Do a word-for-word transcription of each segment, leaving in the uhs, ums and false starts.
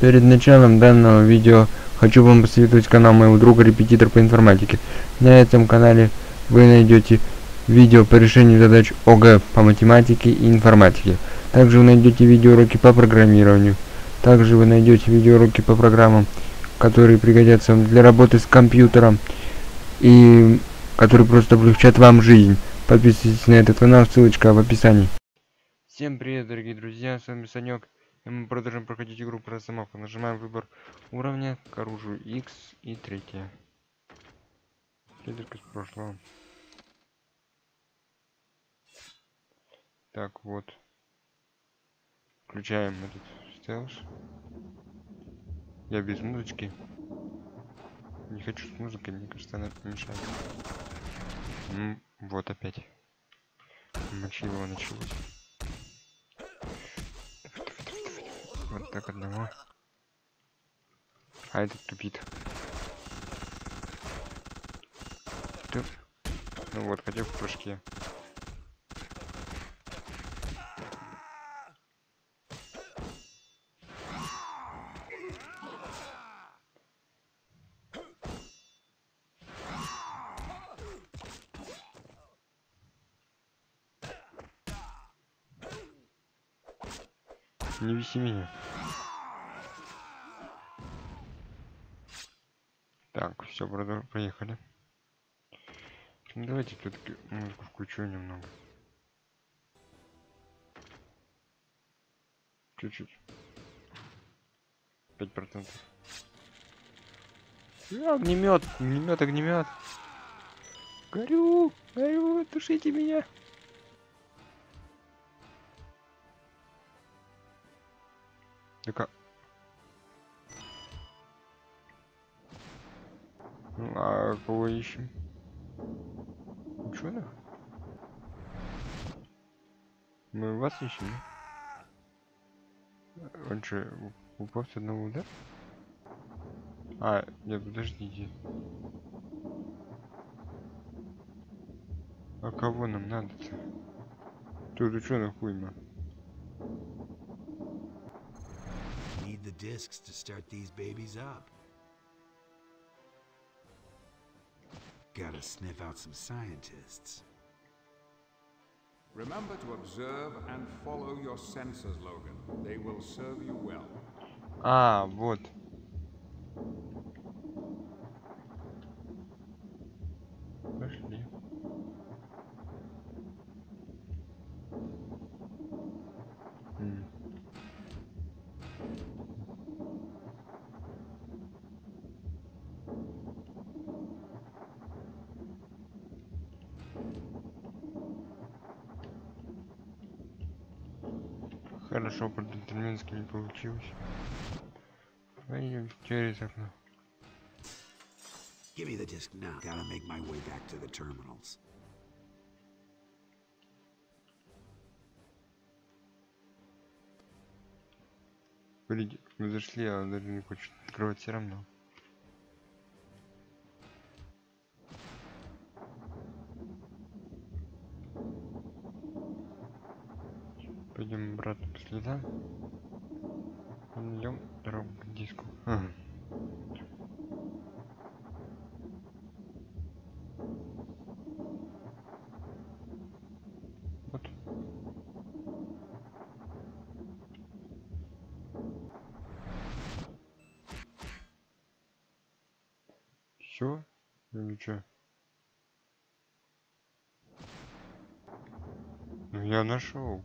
Перед началом данного видео хочу вам посоветовать канал моего друга Репетитор по информатике. На этом канале вы найдете видео по решению задач ОГЭ по математике и информатике. Также вы найдете видеоуроки по программированию. Также вы найдете видеоуроки по программам, которые пригодятся вам для работы с компьютером и которые просто облегчат вам жизнь. Подписывайтесь на этот канал, ссылочка в описании. Всем привет, дорогие друзья, с вами Санек, и мы продолжим проходить игру про Росомаху. Нажимаем выбор уровня к оружию X и третье. Следует с прошлого. Так, вот. Включаем этот стелс. Я без музычки. Не хочу с музыкой, мне кажется, она мешает. Ну, вот опять. Мочилово началось. Вот так одного. А этот тупит. Туп. Ну вот, хотя в прыжке. Не виси меня. Так, все, проехали. Ну, давайте все-таки музыку включу немного. Чуть-чуть. Пять процентов. Огнемет, огнемет, огнемет. Горю, горю, тушите меня. Так, ну, а кого ищем? Ученых? Мы вас ищем, да? Он же упал с одного удара? А, нет, подождите. А кого нам надо-то? Тут ученых уйма. Need the discs to start these babies up. Gotta sniff out some scientists. Remember to observe and follow your sensors, Logan. They will serve you well. А, вот. Пошли. М. Хорошо, по-джентльменски не получилось. Пойдем через окно. Give me the disc now. Gotta make my way back to the terminals. Блин, мы зашли, а он даже не хочет открывать все равно. Пойдем обратно по следам. Идем дорогу к диску. Ага. Вот. Все? Или что? Ну я нашел.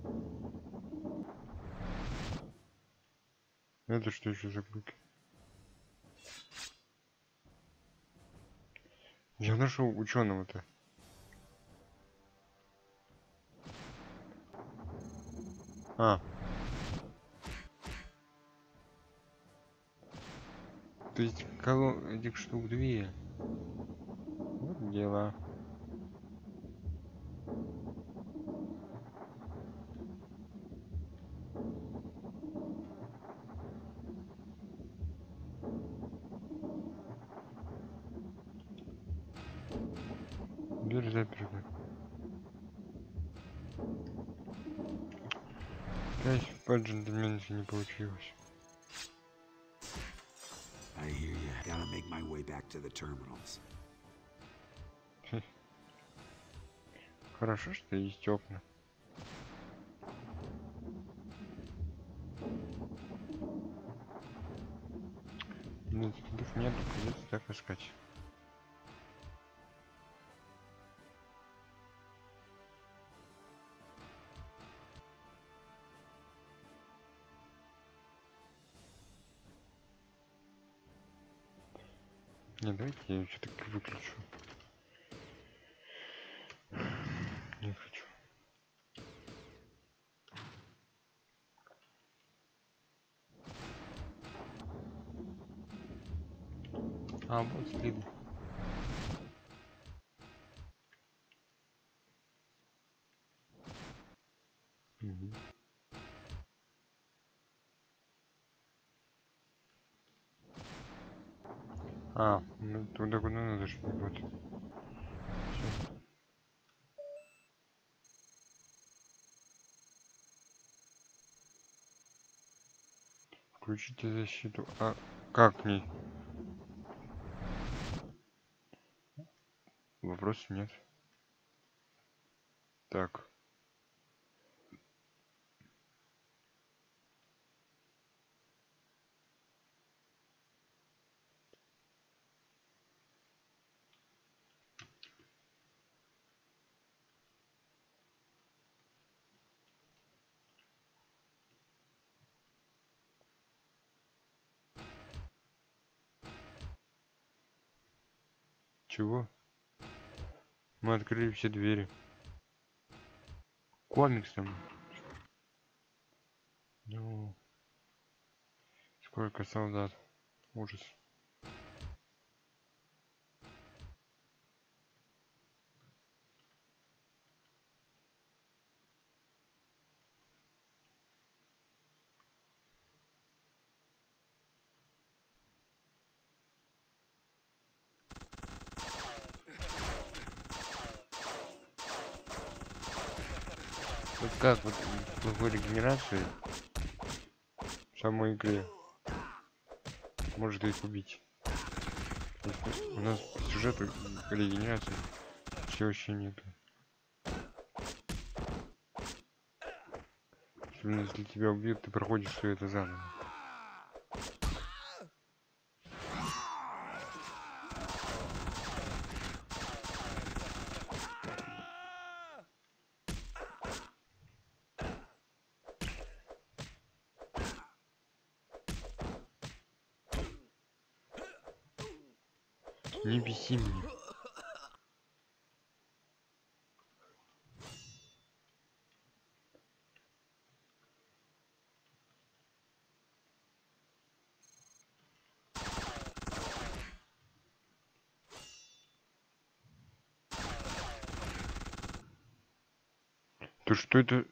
Это что еще за глюки? Я нашел ученого-то. А. То есть коло этих штук две. Вот дела. Дверь заперта. Опять по-джентльменски не получилось. make my way back to the terminals. Хорошо, что есть окна. Ну, следов нету, придется так искать. Не, давайте я все-таки выключу. Не хочу. А, вот следы. Угу. А, ну туда куда надо, что ли, вот. Всё. Включите защиту. А как к ней? Вопросов нет. Так. Чего? Мы открыли все двери. Комикс там. Ну, сколько солдат. Ужас. Вот как вот плохой регенерации в самой игре может их убить? Если у нас по сюжету регенерации все вообще нету. Особенно если тебя убьют, ты проходишь все это заново. Не беси меня. То что это?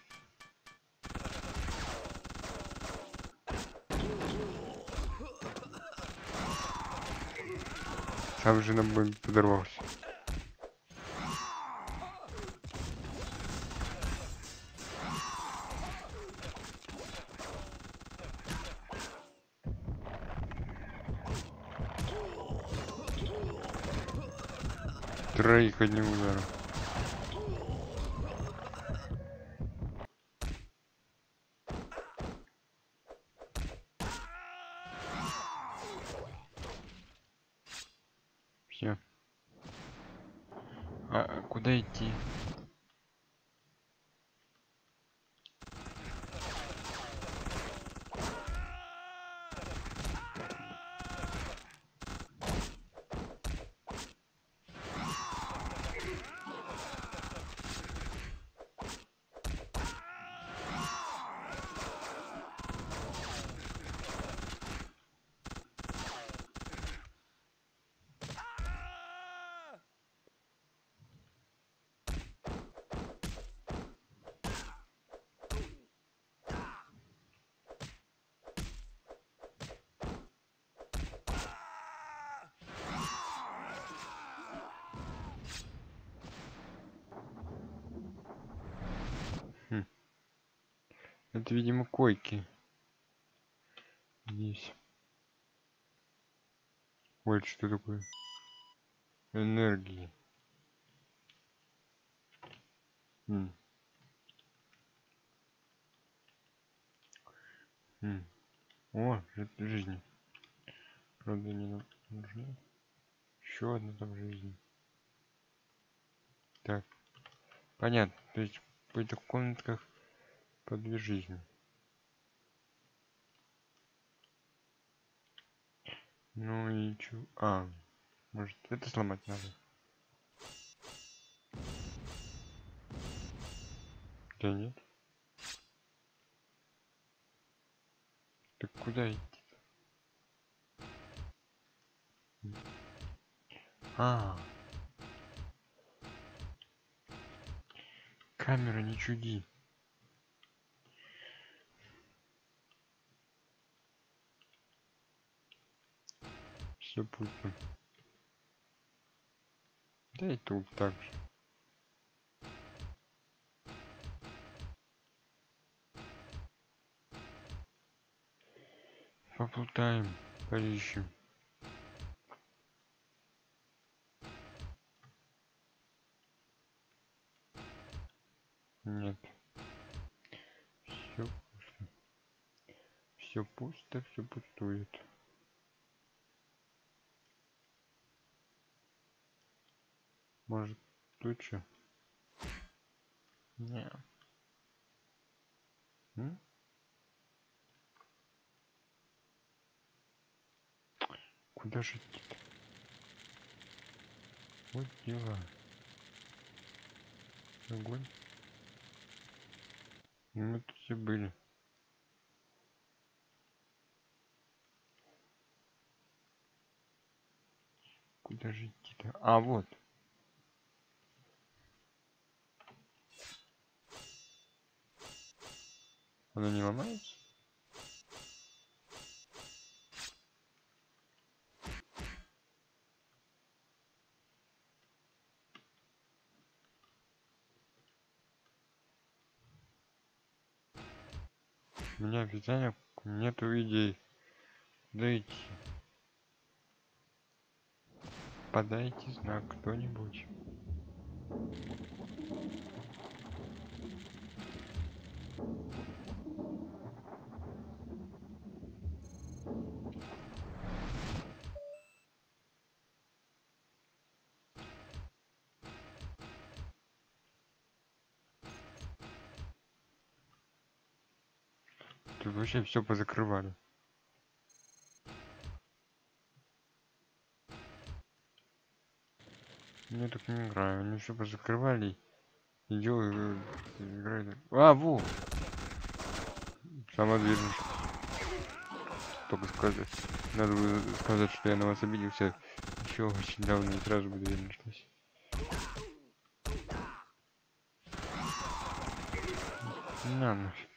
Сам же на мной подорвался. Троих одним ударом. Все. А а куда идти? Хм. Это, видимо, койки. Здесь. Ой, что такое? Энергии. М. М. О, жи- жизнь. Правда, не нам нужна. Еще одна там жизнь. Так, понятно. То есть в этих комнатках по две жизни. Ну и чё? А, может это сломать надо? Да нет. Так куда идти? А, камера, не чуди. Все пультом. Да и тут так же. Поплутаем, поищем. Нет. Все пусто. Все пусто, все пустует. Может, тут что? Не. М? Куда же идти-то? Вот дела. Огонь. Ну, мы тут все были. Куда же идти-то? А, вот. Она не ломается? У меня официально нету идей. Куда идти? Подайте знак кто-нибудь. Тут вообще все позакрывали. Я так не играю. Они все позакрывали. И делаю, играю. А, во! Самодвижность. Только сказать. Надо было сказать, что я на вас обиделся. Еще очень давно и сразу бы дверь нашлась. На нафиг.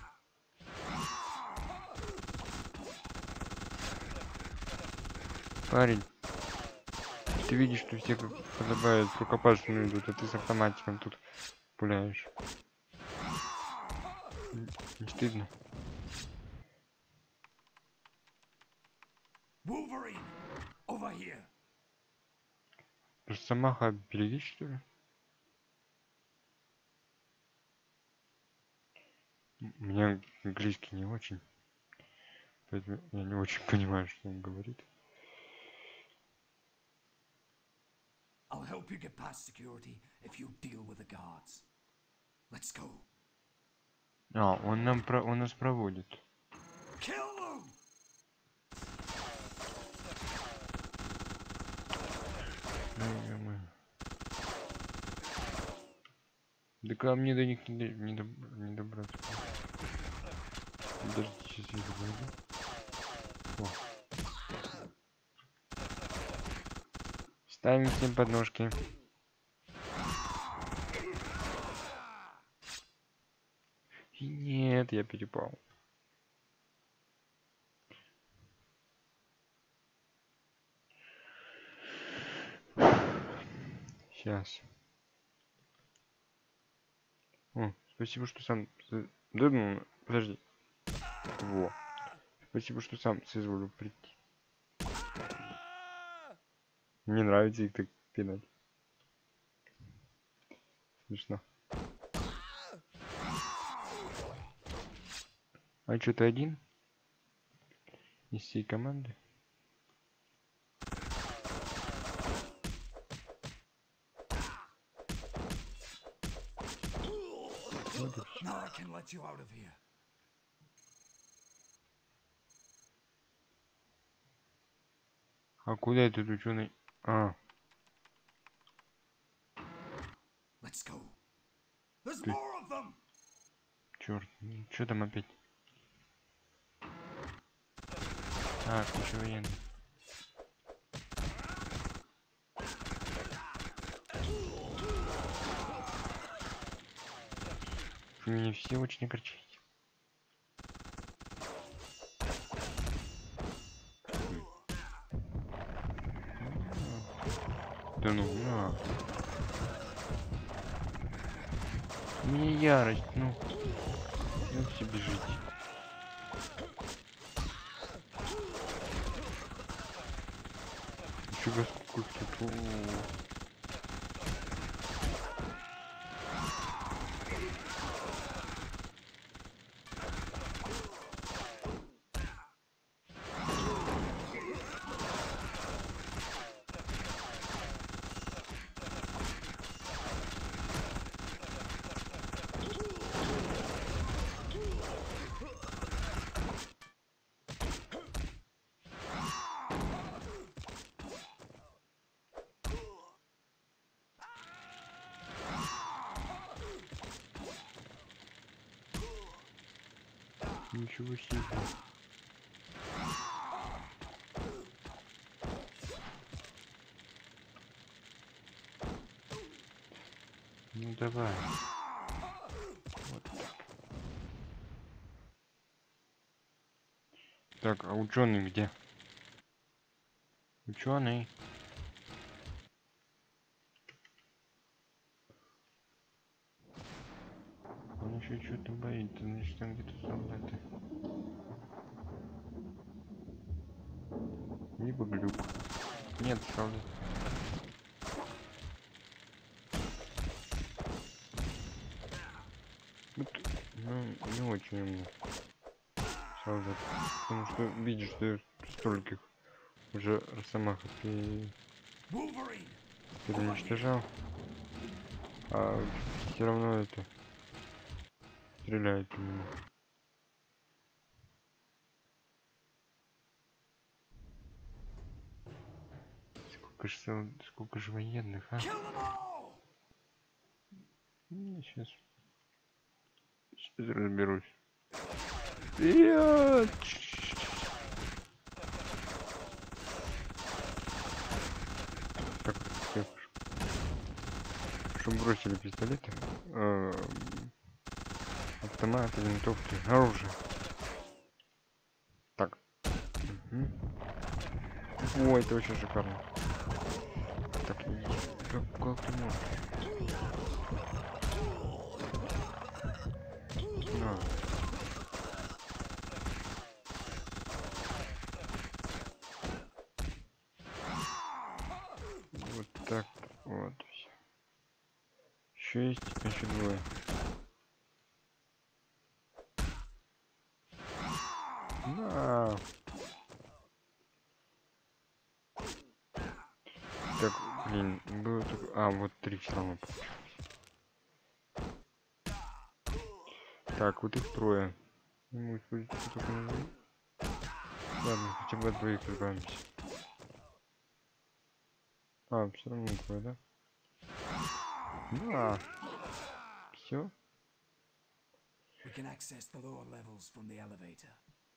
Парень, ты видишь, что все как подобает рукопашную идут, а ты с автоматиком тут пуляешь. Не стыдно? Wolverine, over here. Росомаха берегись, что ли? У меня английский не очень. Поэтому я не очень понимаю, что он говорит. I'll help you get past security if you deal with the guards. Let's go. А, он нам про... он нас проводит. Kill them! Ну, ё-моё. Да ко мне до них не, до... не, доб... не добраться. Подождите, сейчас я добавлю. О. Ставим всем подножки. И нет, я перепал. Сейчас. О, спасибо, что сам... Да ну, подожди. Во. Спасибо, что сам соизволил прийти. Мне нравится их так пинать. Смешно. А что, ты один? Из всей команды? Вот и всё. Now I can let you out of here. А куда этот ученый? А, Let's go. There's Ты- more of them. черт, что там опять? А, куча военных. Вы меня все очень огорчаете. Да ну, на. У меня ярость, ну. Как себе жить? Фига сколько тут. О. Ничего себе. Ну давай. Вот так. Так, а ученый где? Ученый. Он еще что-то боится, значит там где-то солдаты. Либо глюк. Нет, солдат. Вот, ну, не очень умно. Солдат. Потому что видишь, что стольких уже Росомаха пере... Wolverine. переуничтожал. А все равно это стреляет по нему. Сколько же, сол- сколько же военных, а? Kill them all. Сейчас. Сейчас разберусь. Вперед! Так, все. Чтобы бросили пистолеты, э, автоматы, винтовки, оружие. Так. Мгм. О, это очень шикарно. Так, и- как, как ты можешь? На. Вот так, вот. Все. Еще есть, еще двое. На. Так, блин, было только... А, вот три все равно получилось. Так, вот их трое. Не могу использовать только на двоих. Ладно, хотя бы от двоих избавимся. А, все равно двое, да? Да. Все. We can access the lower levels from the elevator.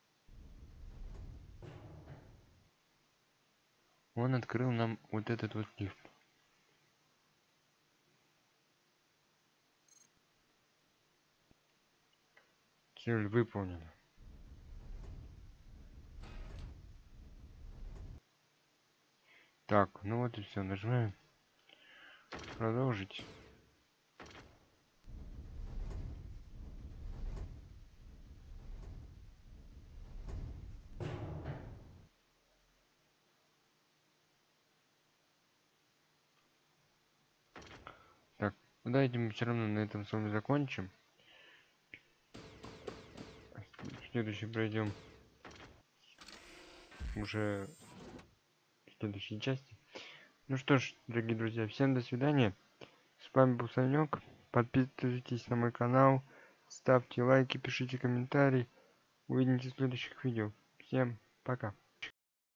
Он открыл нам вот этот вот лифт. Цель выполнена. Так, ну вот и все. Нажимаем продолжить. Так, давайте мы все равно на этом с вами закончим. Следующий пройдем уже в следующей части. Ну что ж, дорогие друзья, всем до свидания. С вами был Санек. Подписывайтесь на мой канал, ставьте лайки, пишите комментарии. Увидимся в следующих видео. Всем пока.